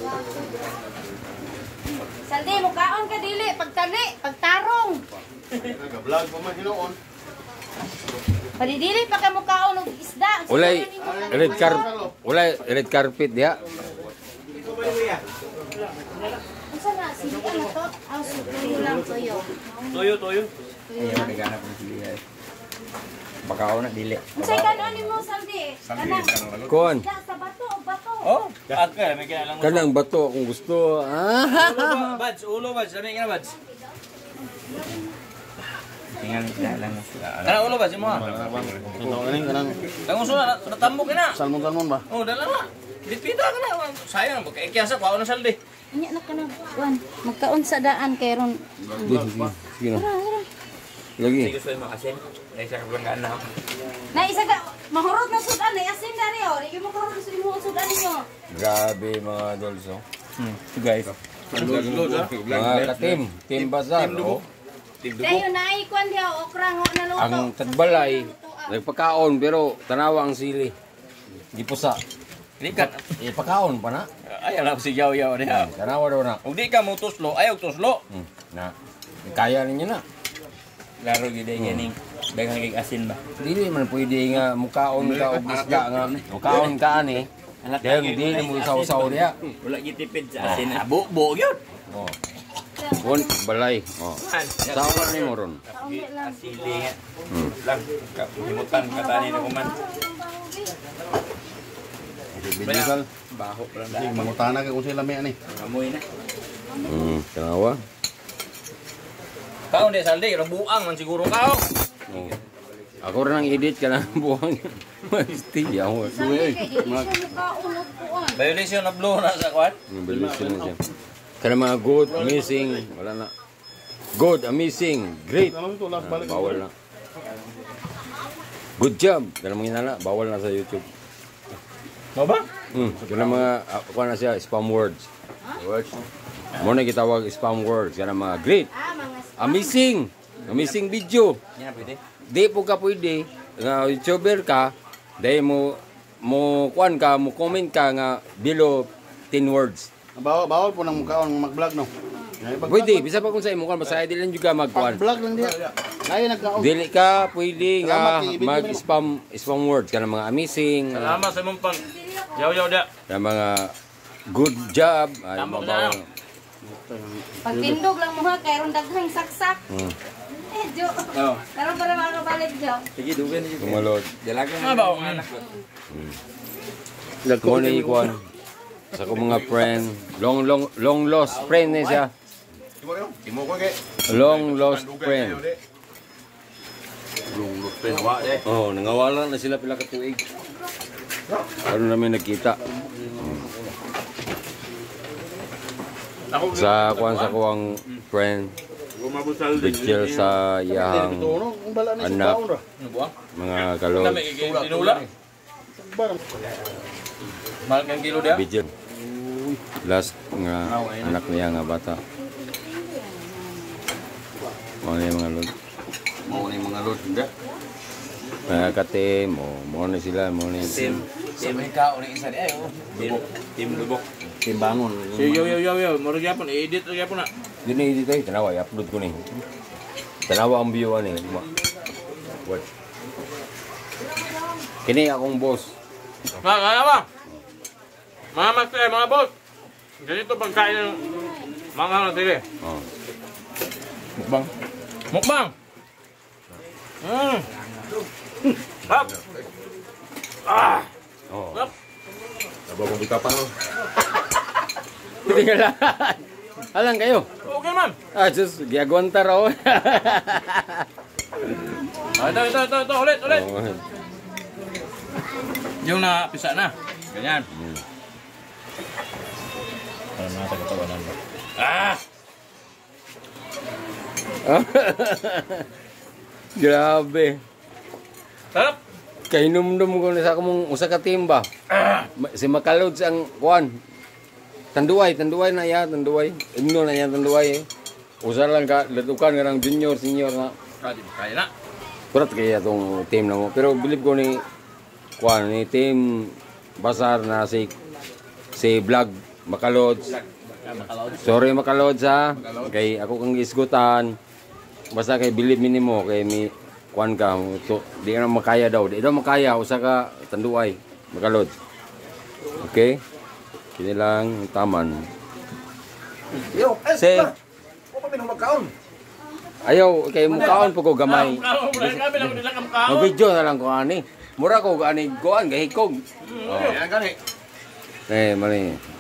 Saldi, mukaon ka dili, pagtali, pagtarong. Nag-vlog pa man hinoon. Padidili pa ka mukaon og isda. Ulay red carpet diha. Unsa na sige ano to? Aw suyo lang toyo. Toyo. Ayaw naghanap ng sili. Baka ako na dili. Unsay kanon nimo Saldi? Kanang Kuan. isda sa bato o bato. Oh, agka may kinalang. Kanang bato kung gusto. Bads, ulo bads, sabi nga bads. Tingnan lang. Kana ulo bads mo. Kanang Kang uso na natambok na. salmon ba? Oh, dala na. Ditpita ka na. Sayang ba kay kiyasa ko na saldi. Inya na kanang kuan. Magkaon sa daan kay ron. Sige na. Lagi. Gusto mo asin? Ay sa kabanggaan na. Na isa ka mahurot na sudan na asin dari oh. Di mo kahurot sa imo sudan ninyo. Grabe mga dolso. So guys. Mga katim, Team Bazar. Oh. Dayo na ay kuan dia okra ngo na luto. Ang tagbalay, nagpakaon pero tanawa ang sili. Di pusa. Likat. Pakaon pa na. Ay ala si yaw-yaw diha. Tanawa daw na. Ug di ka mo tuslo, ayaw tuslo. Na. Kaya ninyo na. Laro gid ay ganing daghang kay asin ba. Dili man pwede nga mukaon ka og isda nga. Mukaon ka ani. Dahil hindi mo isaw-saw diya. Wala gitipid sa asin. Buo gyud. Oh. Kun balay. Oh. Sawa ni mo ron. Asili nga. Lang kapimutan katani na kuman. Bidigal. Baho pa lang Sige, mangutana ka kung sila may ani. amoy na. Tanawa. Kaon di saldi, buang man siguro kaon. Oh. Ako rin ang edit ka lang buwan. Masti ako. Saldi kay di siya mukaon og kuan. Violation of law na sa kwan. Bilis na siya. Kaya mga good, amazing, wala na. Good, amazing, great. Alam mo ito, last balik. Bawal na. Good job. Kaya mga inala, bawal na sa YouTube. Mo ba? Kaya mga, ako na siya, spam words. Muna kitawag spam words. Kaya mga great, Mga amazing, amazing video. Yan pwede. Di po ka pwede, nga YouTuber ka, dahil mo kuan ka, mo comment ka nga below 10 words. Bawal po ng mukhaon mag-vlog no. Pwede, bisa pa kung sa imo kan masaya dili lang juga magkuan. Vlog lang dia. Lain nagkaon. Dili ka pwede nga mag-spam words kana mga amazing, Salamat sa mong pang yaw-yaw da. kana mga good job, ay Tama mabaw. na. pagtindog lang mo ha kay ron daghang saksak. Jo. Karon para makabalik jo. Sige dugan ni. Kumalot. Dalagang Mga bawo nga anak. Ko ni kuan. Sa ko mga friend, long lost friend ni siya. Timo ko kay. Long lost friend. Lunglut pa wa de. Oh, nangawala na sila pila ka tuig. Ano namin nakita. Sa kuan sa kuwang friend. Picture sa iyang Ang bala ni anak, kaon ra. Ano ba? mga kalot. Dami tinula. Mahal kang kilo dia. Picture. Last nga anak niya nga bata. Mga mga lod. Mo ni mga lord da. Mga katim, mo na sila, mo na Tim ka uli isa di ayo. Tim lubok. Timbangon. Si yo. Moro gyapon edit gyapon na. Dini dito ay tanawa, i-upload ko ni. Tanawa ang view ani. What? Kini akong boss. Kaya ba? Mga master, mga boss. Ganito pagkain ng mga ano tili. Oh. Mukbang. Mukbang. Hap. Ah. Oh. Hap. Aba mo bika pa no. Tingala. Alang kayo. Okay man. Ah, just giagwanta raw. Ito, ulit. Oh. Yung napisa na. Ganyan. Ano na tagatawanan mo? Ah! Grabe. Sarap! Kainumdum ko na sa akong usa ka timba. Si Makalod ang kuan. Tanduay na ya, tanduay. Igno na ya, tanduay. Usa lang ka, latukan nga ng junior, senior na. Kaya na. Kurat kaya itong team na mo. Pero believe ko ni kuan ni team Bazar na si vlog Makalods. Sorry Makalods ha. Kay ako kang isgutan. Basta kay bilib minimo kay mi kuan ka to di ka na makaya daw. Di daw makaya usa ka tanduay Makalods. Okay? Kini lang taman. Yo, Say, Huwag pa magkaon. ayaw kay mukaon po ko gamay. Kami lang nila kamkao. Mag-video na lang ko ani. Mura ko ani kuan gahikog. Yan gani. Mali.